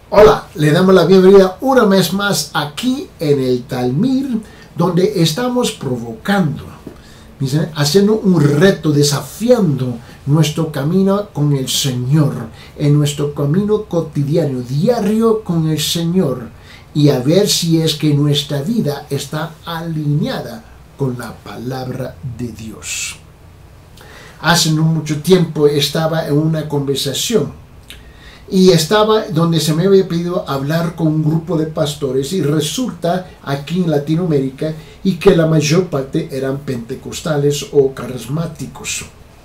Hola, le damos la bienvenida una vez más aquí en el Talmir, donde estamos provocando, haciendo un reto, desafiando nuestro camino con el Señor, en nuestro camino cotidiano, diario con el Señor, y a ver si es que nuestra vida está alineada con la palabra de Dios. Hace no mucho tiempo estaba en una conversación y estaba donde se me había pedido hablar con un grupo de pastores, y resulta aquí en Latinoamérica y que la mayor parte eran pentecostales o carismáticos.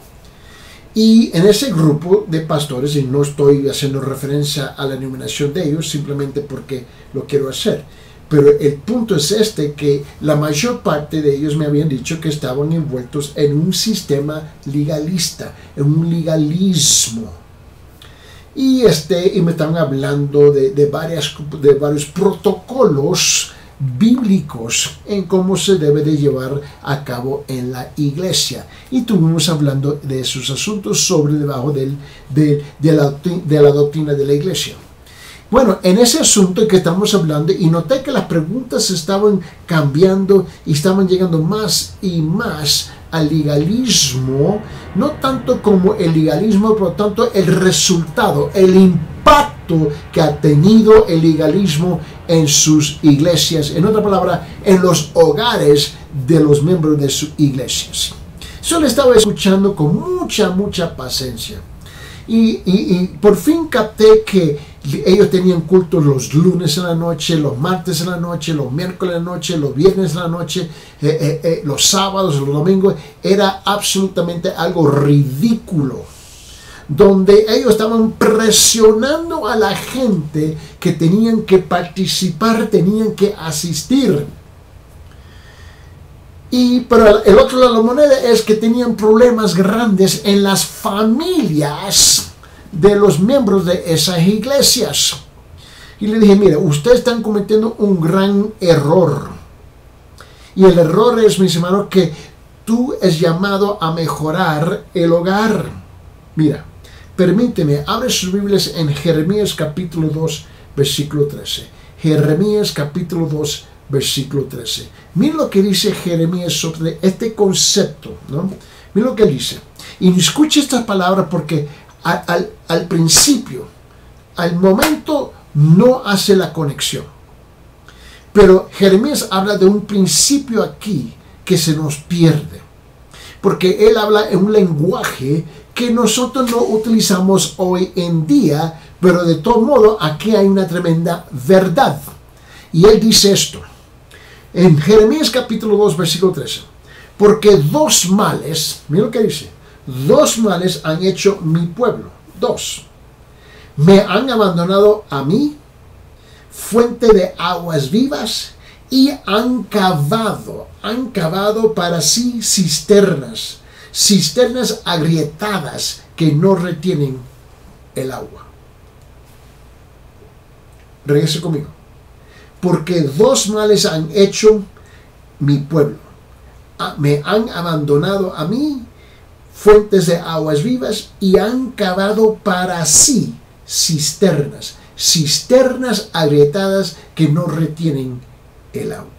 Y en ese grupo de pastores, y no estoy haciendo referencia a la denominación de ellos, simplemente porque lo quiero hacer, pero el punto es que la mayor parte de ellos me habían dicho que estaban envueltos en un sistema legalista, en un legalismo. Y me estaban hablando de varios protocolos bíblicos en cómo se debe de llevar a cabo en la iglesia. Y estuvimos hablando de esos asuntos sobre debajo de la doctrina de la iglesia. Bueno, en ese asunto que estamos hablando, y noté que las preguntas estaban cambiando y estaban llegando más y más al legalismo, no tanto como el legalismo, por lo tanto el resultado, el impacto que ha tenido el legalismo en sus iglesias, en otra palabra, en los hogares de los miembros de sus iglesias. Yo le estaba escuchando con mucha paciencia. Y por fin capté que ellos tenían cultos los lunes en la noche, los martes en la noche, los miércoles en la noche, los viernes en la noche, los sábados, los domingos. Era absolutamente algo ridículo, donde ellos estaban presionando a la gente que tenían que participar, tenían que asistir. Pero el otro lado de la moneda es que tenían problemas grandes en las familias de los miembros de esas iglesias. Y le dije, mira, ustedes están cometiendo un gran error. Y el error es, mis hermanos, que tú es llamado a mejorar el hogar. Mira, permíteme, abre sus Biblias en Jeremías capítulo 2, versículo 13. Jeremías capítulo 2, versículo 13. Mira lo que dice Jeremías sobre este concepto, ¿no? Mira lo que dice. Y escuche estas palabras porque al principio, al momento, no hace la conexión. Pero Jeremías habla de un principio aquí que se nos pierde. Porque él habla en un lenguaje que nosotros no utilizamos hoy en día, pero de todo modo aquí hay una tremenda verdad. Y él dice esto. En Jeremías capítulo 2, versículo 13. Porque dos males, mira lo que dice, dos males han hecho mi pueblo. Dos. Me han abandonado a mí, fuente de aguas vivas, y han cavado para sí cisternas agrietadas que no retienen el agua. Regrese conmigo. Porque dos males han hecho mi pueblo. Me han abandonado a mí, fuentes de aguas vivas, y han cavado para sí cisternas agrietadas que no retienen el agua.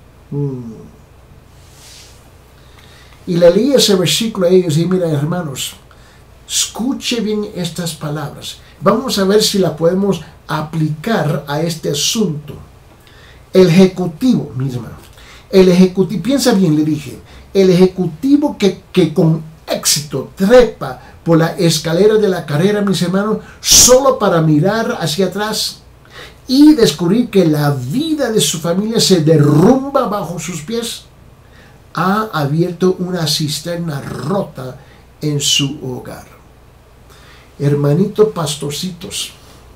Y le leí ese versículo a ellos y mira, hermanos, escuche bien estas palabras. Vamos a ver si la podemos aplicar a este asunto. El ejecutivo, mis hermanos, piensa bien, le dije, el ejecutivo que con éxito trepa por la escalera de la carrera, mis hermanos, solo para mirar hacia atrás y descubrir que la vida de su familia se derrumba bajo sus pies, ha abierto una cisterna rota en su hogar. Hermanitos pastorcitos,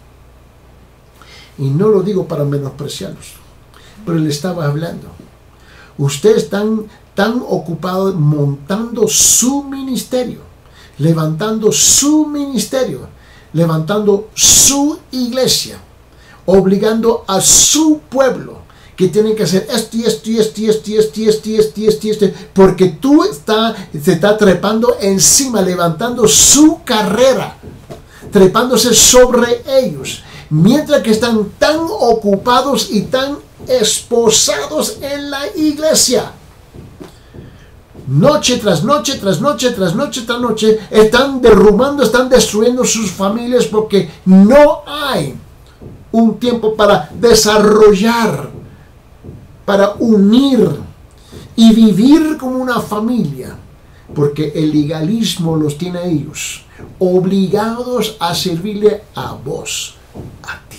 y no lo digo para menospreciarlos, pero le estaba hablando. Ustedes están tan ocupados montando su ministerio, levantando su ministerio, levantando su iglesia, obligando a su pueblo que tienen que hacer esto, porque tú se está trepando encima, levantando su carrera, trepándose sobre ellos. mientras que están tan ocupados y tan esposados en la iglesia. Noche tras noche, tras noche, tras noche, tras noche, están derrumbando, están destruyendo sus familias porque no hay un tiempo para desarrollar, para unir y vivir como una familia, porque el legalismo los tiene a ellos obligados a servirle a vos, a ti.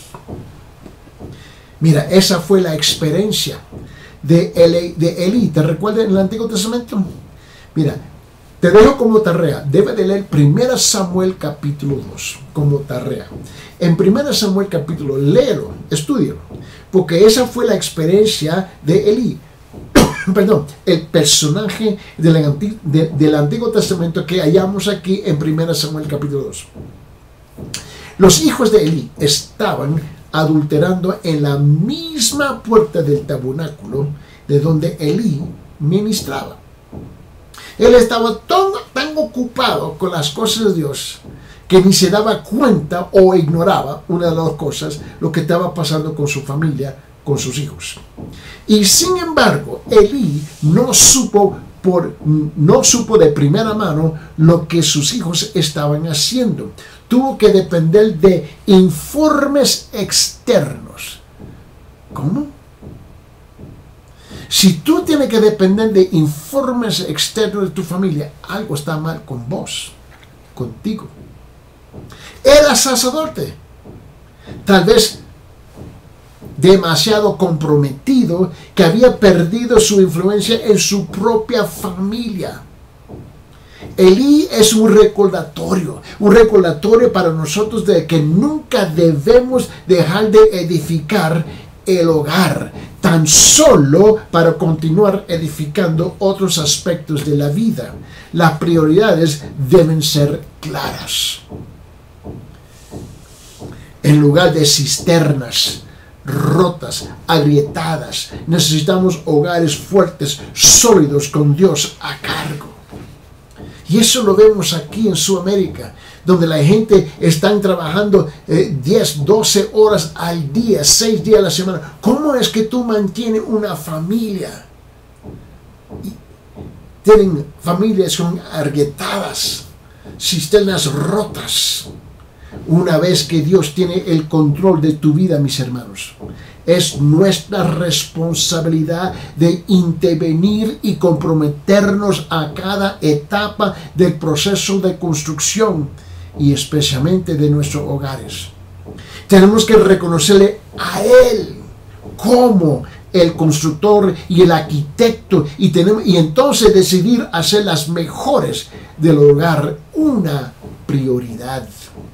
Mira, esa fue la experiencia de Elí. ¿Te recuerdas en el Antiguo Testamento? Mira, te dejo como tarea. Debe de leer 1 Samuel capítulo 2 como tarea. En 1 Samuel capítulo, léelo, estúdialo, porque esa fue la experiencia de Elí. Perdón, el personaje del Antiguo Testamento que hallamos aquí en 1 Samuel capítulo 2. Los hijos de Elí estaban adulterando en la misma puerta del tabernáculo de donde Elí ministraba. Él estaba tan ocupado con las cosas de Dios que ni se daba cuenta o ignoraba, una de las dos cosas, lo que estaba pasando con su familia, con sus hijos. Y sin embargo, Elí no supo de primera mano lo que sus hijos estaban haciendo. Tuvo que depender de informes externos. ¿Cómo? Si tú tienes que depender de informes externos de tu familia, algo está mal con vos, contigo. Era sacerdote, tal vez demasiado comprometido, que había perdido su influencia en su propia familia. Elí es un recordatorio para nosotros de que nunca debemos dejar de edificar el hogar, tan solo para continuar edificando otros aspectos de la vida. Las prioridades deben ser claras. En lugar de cisternas rotas, agrietadas, necesitamos hogares fuertes, sólidos, con Dios a cargo. Y eso lo vemos aquí en Sudamérica, donde la gente está trabajando 10, 12 horas al día, 6 días a la semana. ¿Cómo es que tú mantienes una familia? Tienen familias con agrietadas, cisternas rotas. Una vez que Dios tiene el control de tu vida, mis hermanos, es nuestra responsabilidad de intervenir y comprometernos a cada etapa del proceso de construcción y especialmente de nuestros hogares. Tenemos que reconocerle a Él como el constructor y el arquitecto y entonces decidir hacer las mejores del hogar una prioridad.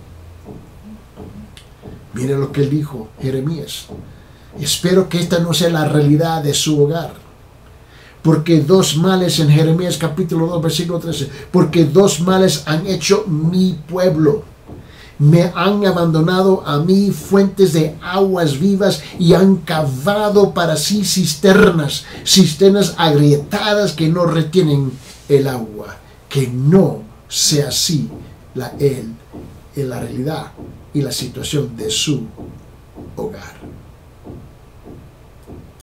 Mire lo que dijo Jeremías. Espero que esta no sea la realidad de su hogar. Porque dos males en Jeremías capítulo 2 versículo 13. Porque dos males han hecho mi pueblo. Me han abandonado a mí fuentes de aguas vivas y han cavado para sí cisternas agrietadas que no retienen el agua. Que no sea así en la realidad y la situación de su hogar.